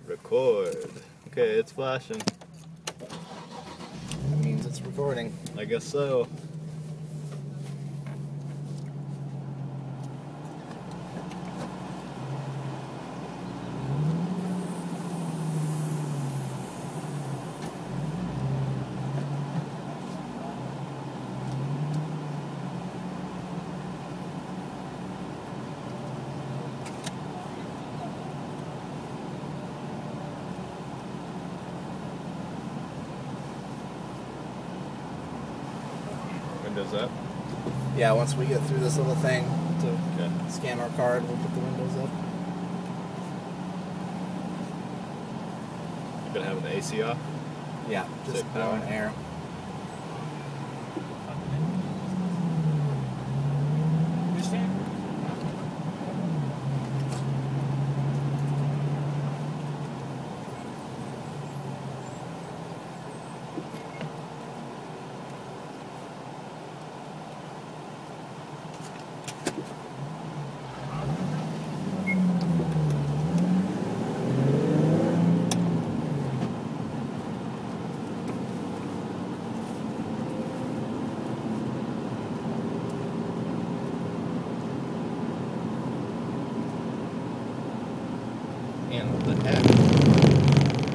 Record. Okay, it's flashing. That means it's recording. I guess so. Windows up? Yeah, once we get through this little thing to Okay. scan our card, we'll put the windows up. You gonna have the AC off? Yeah, just Save blowing power. air. And the heck?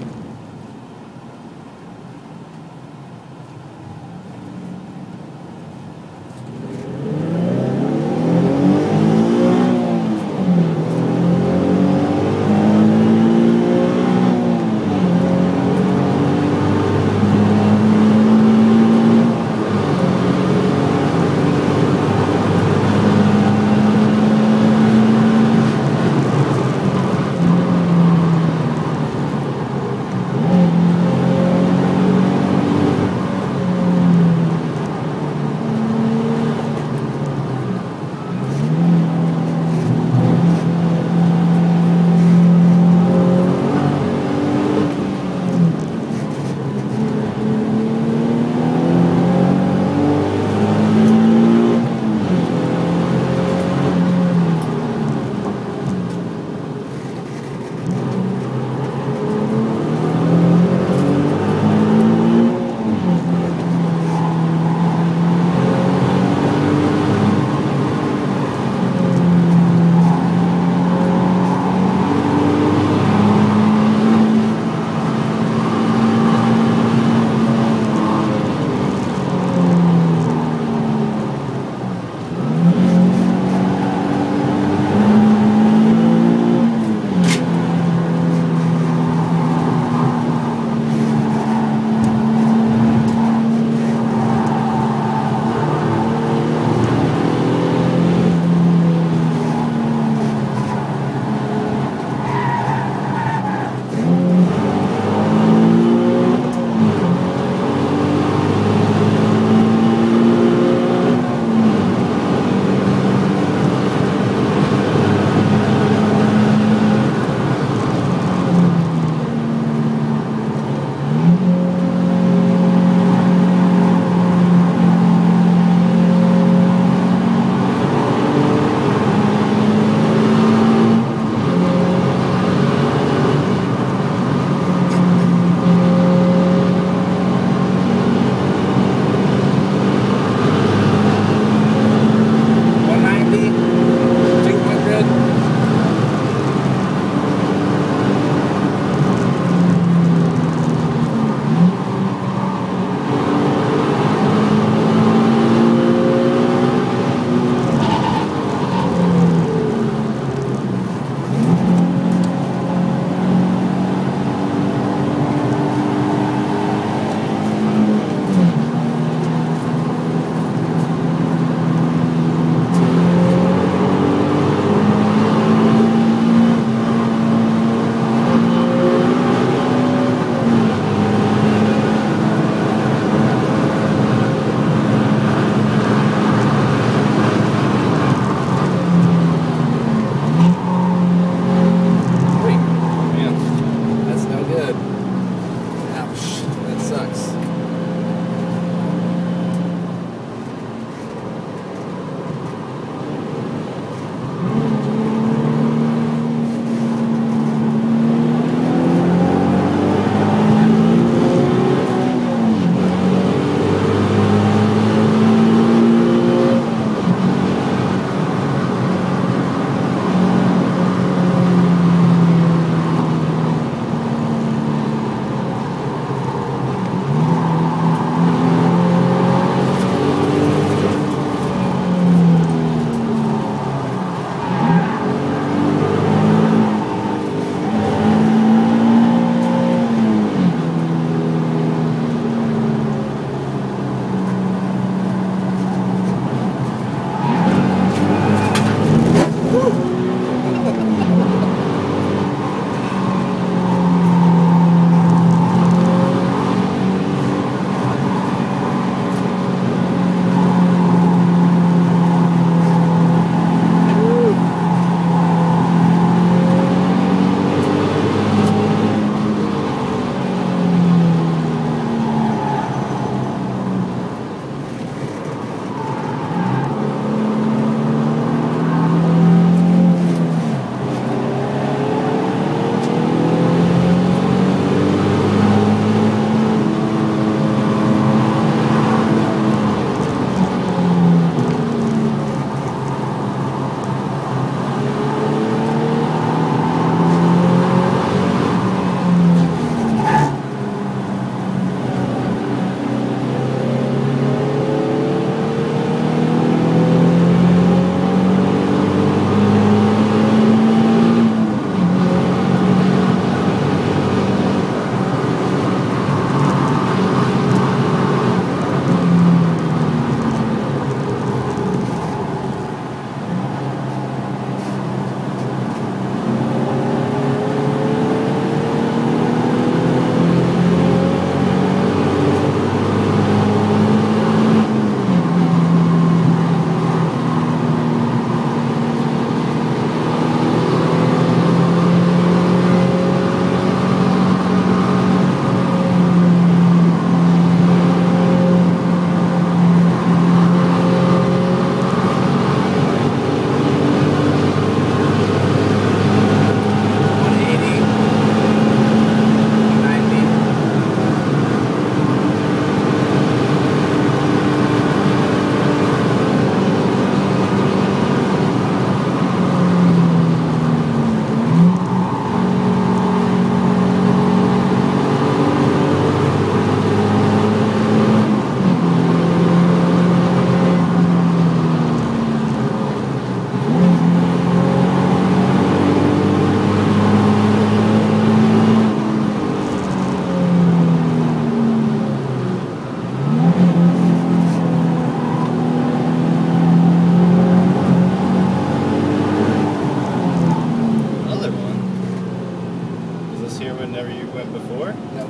was here whenever you went before? Nope.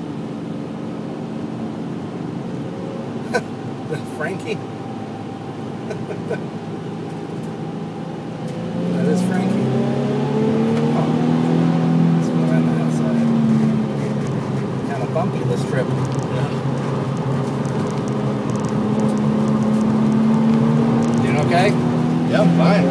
Franky? That is Franky. Oh. Let's go around the outside. Kind of bumpy this trip. Yeah. Doing okay? Yeah, I'm fine.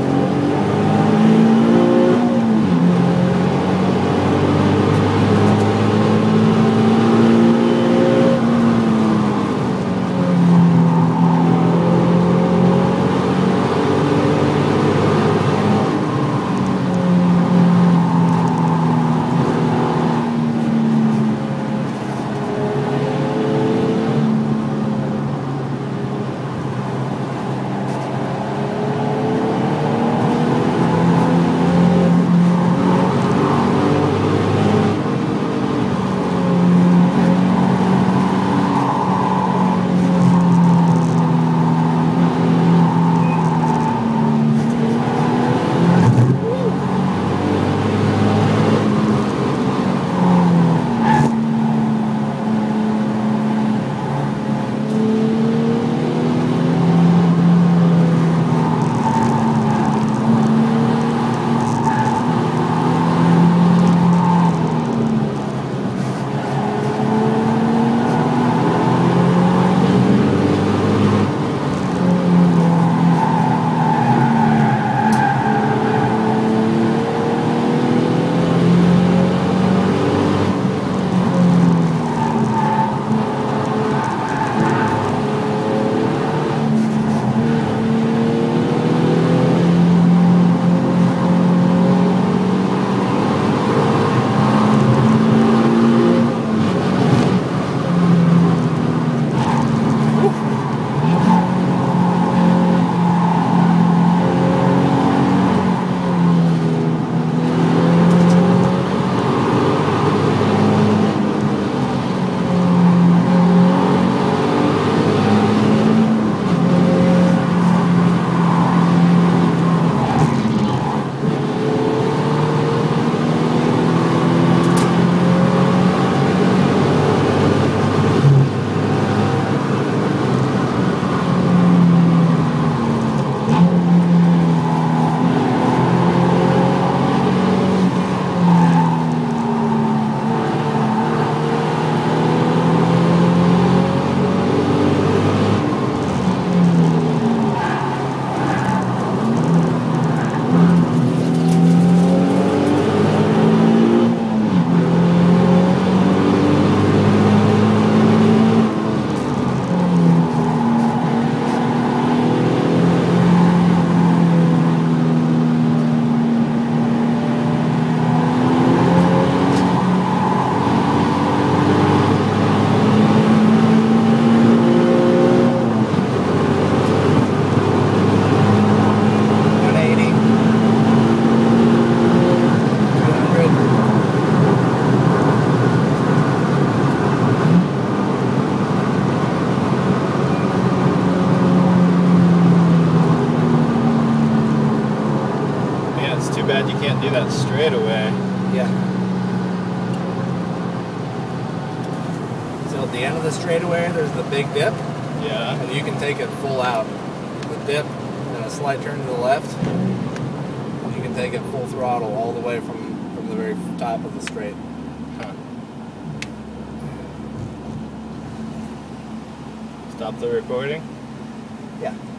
bad you can't do that straight away. Yeah. So at the end of the straightaway, there's the big dip. Yeah. And you can take it full out. The dip and a slight turn to the left. You can take it full throttle all the way from the very top of the straight. Huh. Stop the recording? Yeah.